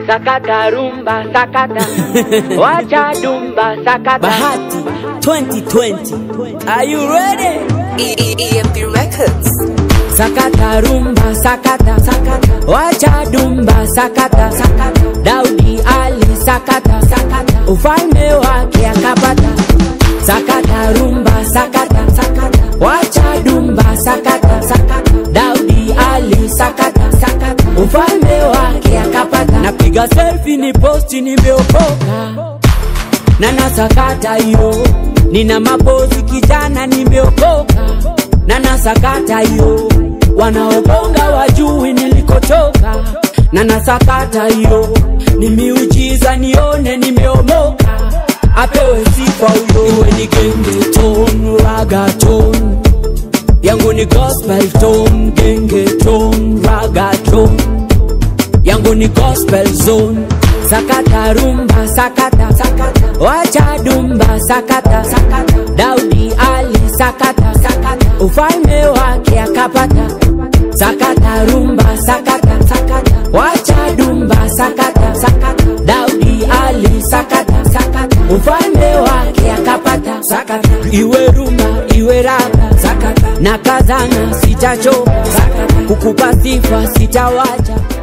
sakata rumba sakata. Wacha dumba sakata. Bahati 2020. Are you ready? EMP Records. Sakata rumba sakata sakata. Wacha dumba sakata sakata. Daudi Ali sakata sakata. Ufalme wake akapata. Sakata rumba sakata sakata. Wacha dumba sakata sakata. Daudi Ali sakata sakata. Ufalme wake akapata. Napiga selfie ni posti nimeokoka. Nana sakata hiyo. Nina mapozi kijana nimeokoka. Nana sakata hiyo. Wanaobonga wajui nilikotoka. Nana sakata hiyo. Ni miujiza nione nimeomoka. Apewe sifa huyo. Iwe ni genge tone, raga tone. Yangu ni gospel tone, genge tone, raga tone. Yangu ni gospel zone. Sakata rumba sakata sakata. Wacha dumba sakata sakata. Daudi Ali sakata sakata. Ufalme wake akapata. Sakata rumba sakata sakata. Wacha dumba sakata sakata. Daudi Ali sakata sakata. Ufalme wake akapata. Sakata. Iwe rumba iwe raga sakata. Nakazana sitachoka sakata. Kukupa sifa sitawacha.